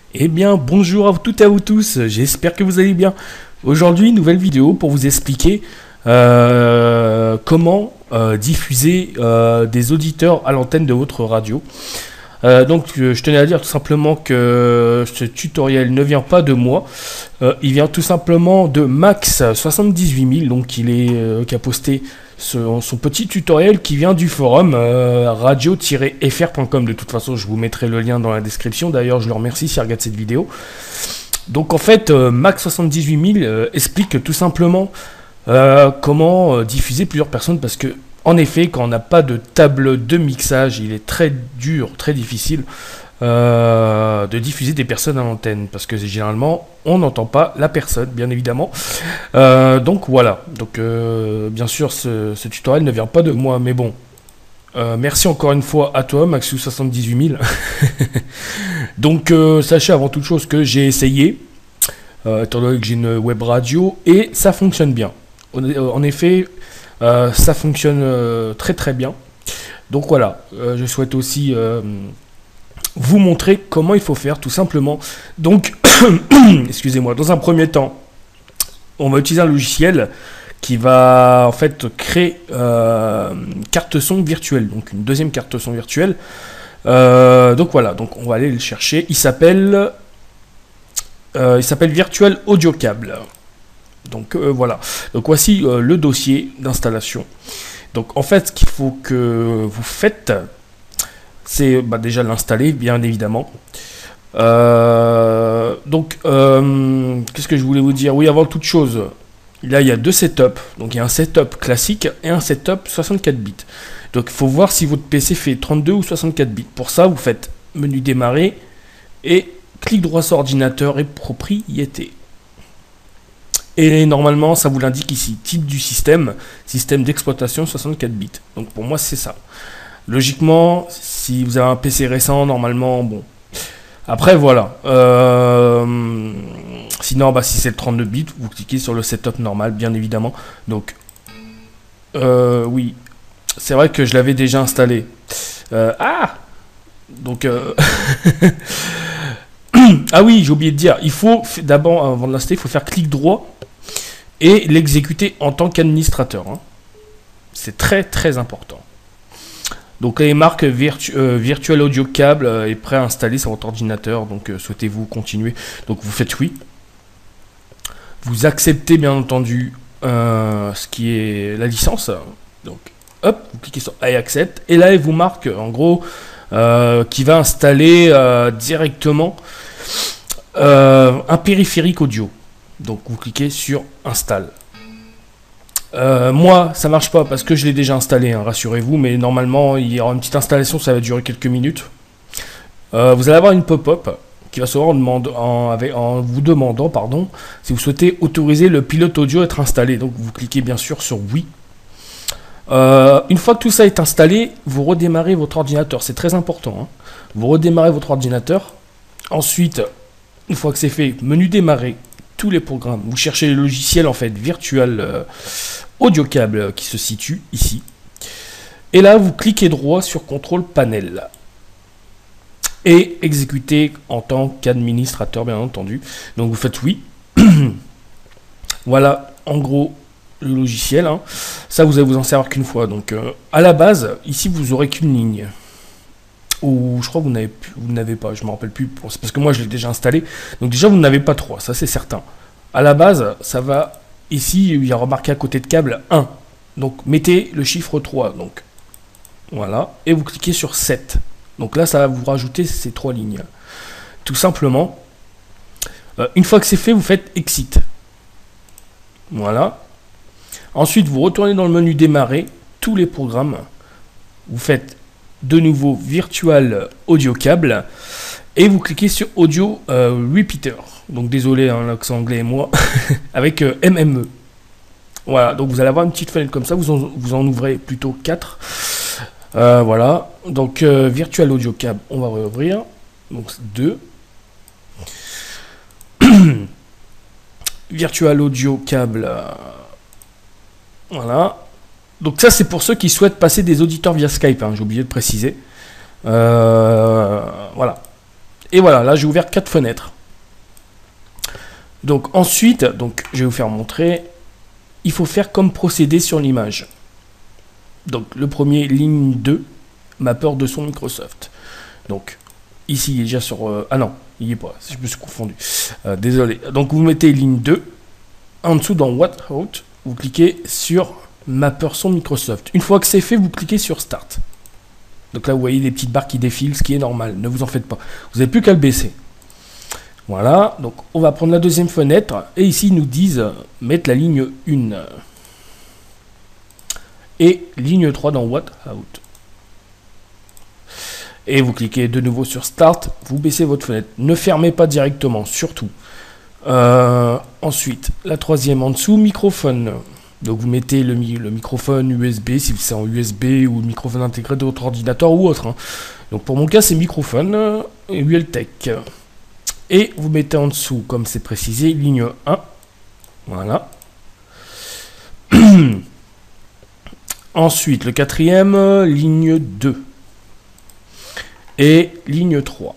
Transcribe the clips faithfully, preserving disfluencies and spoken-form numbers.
Eh bien, bonjour à vous toutes et à vous tous, j'espère que vous allez bien. Aujourd'hui, nouvelle vidéo pour vous expliquer euh, comment euh, diffuser euh, des auditeurs à l'antenne de votre radio. Euh, donc, euh, je tenais à dire tout simplement que ce tutoriel ne vient pas de moi, euh, il vient tout simplement de Max soixante-dix-huit mille, donc il est euh, qui a posté son, son petit tutoriel qui vient du forum euh, radio tiret f r point com. De toute façon, je vous mettrai le lien dans la description. D'ailleurs, je le remercie s'il regarde cette vidéo. Donc, en fait, euh, Max soixante-dix-huit mille euh, explique tout simplement euh, comment euh, diffuser plusieurs personnes parce que en effet, quand on n'a pas de table de mixage, il est très dur, très difficile euh, de diffuser des personnes à l'antenne parce que généralement, on n'entend pas la personne, bien évidemment. Euh, donc voilà. Donc euh, bien sûr, ce, ce tutoriel ne vient pas de moi, mais bon. Euh, merci encore une fois à toi, Maxou soixante-dix-huit mille. Donc euh, sachez avant toute chose que j'ai essayé, euh, étant donné que j'ai une web radio, et ça fonctionne bien. En, en effet. Euh, ça fonctionne euh, très très bien. Donc voilà, euh, je souhaite aussi euh, vous montrer comment il faut faire tout simplement. Donc, excusez-moi, dans un premier temps, on va utiliser un logiciel qui va en fait créer euh, une carte son virtuelle, donc une deuxième carte son virtuelle. Euh, donc voilà, donc on va aller le chercher. Il s'appelle, euh, il s'appelle Virtual Audio Cable. Donc euh, voilà, donc voici euh, le dossier d'installation. Donc en fait, ce qu'il faut que vous faites, c'est bah, déjà l'installer, bien évidemment. Euh, donc, euh, qu'est-ce que je voulais vous dire? Oui, avant toute chose, là il y a deux setups. Donc il y a un setup classique et un setup soixante-quatre bits. Donc il faut voir si votre P C fait trente-deux ou soixante-quatre bits. Pour ça, vous faites menu démarrer et clic droit sur ordinateur et propriété. Et normalement, ça vous l'indique ici, type du système, système d'exploitation soixante-quatre bits. Donc pour moi, c'est ça. Logiquement, si vous avez un P C récent, normalement, bon. Après, voilà. Euh, sinon, bah, si c'est le trente-deux bits, vous cliquez sur le setup normal, bien évidemment. Donc, euh, oui. C'est vrai que je l'avais déjà installé. Euh, ah Donc, euh... ah oui, j'ai oublié de dire. Il faut, d'abord, avant de l'installer, il faut faire clic droit et l'exécuter en tant qu'administrateur. Hein. C'est très très important. Donc les marques virtu euh, Virtual Audio Cable euh, est prêt à installer sur votre ordinateur. Donc euh, souhaitez-vous continuer? Donc vous faites oui. Vous acceptez bien entendu euh, ce qui est la licence. Donc hop, vous cliquez sur I accept et là il vous marque en gros euh, qui va installer euh, directement euh, un périphérique audio. Donc vous cliquez sur install. Euh, moi ça marche pas parce que je l'ai déjà installé, hein, rassurez-vous, mais normalement il y aura une petite installation, ça va durer quelques minutes. Euh, vous allez avoir une pop-up qui va se voir en, demande, en, avec, en vous demandant pardon, si vous souhaitez autoriser le pilote audio à être installé. Donc vous cliquez bien sûr sur oui. Euh, une fois que tout ça est installé, vous redémarrez votre ordinateur, c'est très important. Hein. Vous redémarrez votre ordinateur. Ensuite, une fois que c'est fait, menu démarrer. Tous les programmes. Vous cherchez le logiciel en fait Virtual euh, Audio Cable euh, qui se situe ici. Et là, vous cliquez droit sur contrôle panel. Et exécuter en tant qu'administrateur, bien entendu. Donc vous faites oui. Voilà, en gros, le logiciel. Hein. Ça, vous allez vous en servir qu'une fois. Donc, euh, à la base, ici, vous aurez qu'une ligne. Ou je crois que vous n'avez vous n'avez pas, je me rappelle plus, c'est parce que moi je l'ai déjà installé, donc déjà vous n'avez pas trois, ça c'est certain. À la base, ça va, ici il y a remarqué à côté de câble un, donc mettez le chiffre trois, donc voilà, et vous cliquez sur sept, donc là ça va vous rajouter ces trois lignes. Tout simplement, euh, une fois que c'est fait, vous faites exit. Voilà. Ensuite, vous retournez dans le menu démarrer, tous les programmes, vous faites de nouveau Virtual Audio Cable et vous cliquez sur Audio euh, Repeater. Donc désolé, hein, l'accent anglais et moi, avec euh, M M E. Voilà, donc vous allez avoir une petite fenêtre comme ça, vous en, vous en ouvrez plutôt quatre. Euh, voilà, donc euh, Virtual Audio Cable, on va réouvrir. Donc deux. Virtual Audio Cable. Euh, voilà. Donc ça c'est pour ceux qui souhaitent passer des auditeurs via Skype, hein, j'ai oublié de préciser. Euh, voilà. Et voilà, là j'ai ouvert quatre fenêtres. Donc ensuite, donc, je vais vous faire montrer, il faut faire comme procédé sur l'image. Donc le premier, ligne deux, mapper de son Microsoft. Donc ici il est déjà sur... Euh, ah non, il n'y est pas, je me suis confondu. Euh, désolé. Donc vous mettez ligne deux, en dessous dans What Out, vous cliquez sur mapper son Microsoft. Une fois que c'est fait, vous cliquez sur Start. Donc là vous voyez des petites barres qui défilent, ce qui est normal, ne vous en faites pas. Vous n'avez plus qu'à le baisser. Voilà, donc on va prendre la deuxième fenêtre, et ici ils nous disent mettre la ligne un. Et ligne trois dans What Out. Et vous cliquez de nouveau sur Start, vous baissez votre fenêtre. Ne fermez pas directement, surtout. Euh, ensuite, la troisième en dessous, microphone. Donc vous mettez le, le microphone U S B, si c'est en U S B, ou le microphone intégré de votre ordinateur ou autre. Hein. Donc pour mon cas, c'est microphone euh, et U L Tech. Et vous mettez en dessous, comme c'est précisé, ligne un. Voilà. Ensuite, le quatrième, euh, ligne deux. Et ligne trois.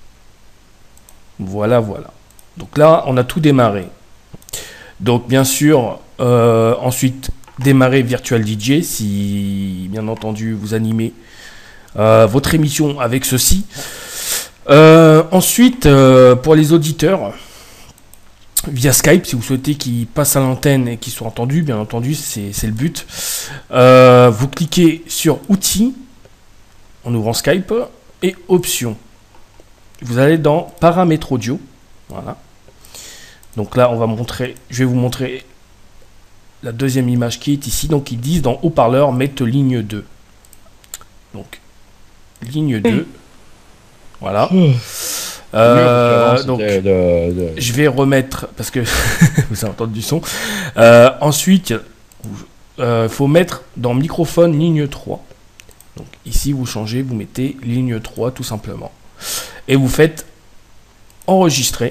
Voilà, voilà. Donc là, on a tout démarré. Donc bien sûr, euh, ensuite, démarrer Virtual D J, si bien entendu vous animez euh, votre émission avec ceci. Euh, ensuite, euh, pour les auditeurs, via Skype, si vous souhaitez qu'ils passent à l'antenne et qu'ils soient entendus, bien entendu, c'est le but. Euh, vous cliquez sur Outils, en ouvrant Skype, et Options. Vous allez dans Paramètres audio. Voilà. Donc là, on va montrer, je vais vous montrer la deuxième image qui est ici. Donc, ils disent dans haut-parleur, mettre ligne deux. Donc, ligne deux. Voilà. Euh, donc, de, de... je vais remettre, parce que vous avez entendu du son. Euh, ensuite, il euh, faut mettre dans microphone ligne trois. Donc ici, vous changez, vous mettez ligne trois tout simplement. Et vous faites enregistrer.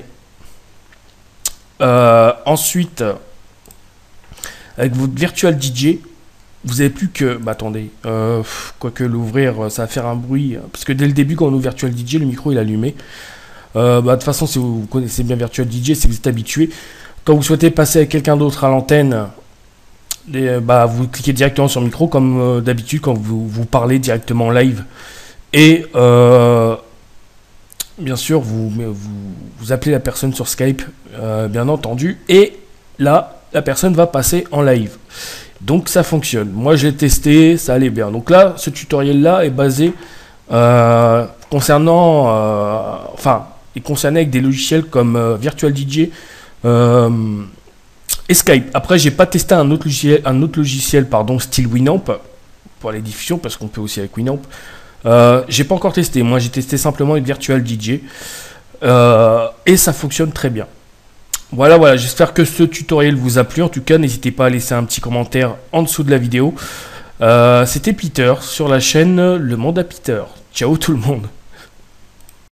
Euh, ensuite, avec votre Virtual D J, vous n'avez plus que... Bah attendez, euh, quoique l'ouvrir, ça va faire un bruit. Parce que dès le début, quand on ouvre Virtual D J, le micro il est allumé. Euh, bah, de toute façon, si vous connaissez bien Virtual D J, c'est que vous êtes habitué. Quand vous souhaitez passer avec quelqu'un d'autre à l'antenne, bah, vous cliquez directement sur le micro, comme euh, d'habitude quand vous, vous parlez directement en live. Et euh, bien sûr, vous, vous, vous appelez la personne sur Skype, euh, bien entendu. Et là, la personne va passer en live. Donc ça fonctionne. Moi, je l'ai testé, ça allait bien. Donc là, ce tutoriel-là est basé euh, concernant... Euh, enfin... et concerné avec des logiciels comme euh, Virtual D J euh, et Skype. Après, j'ai pas testé un autre logiciel, un autre logiciel pardon, style Winamp pour les diffusions, parce qu'on peut aussi avec Winamp. Euh, j'ai pas encore testé. Moi, j'ai testé simplement avec Virtual D J euh, et ça fonctionne très bien. Voilà, voilà. J'espère que ce tutoriel vous a plu. En tout cas, n'hésitez pas à laisser un petit commentaire en dessous de la vidéo. Euh, C'était Peter sur la chaîne Le Monde à Peter. Ciao tout le monde.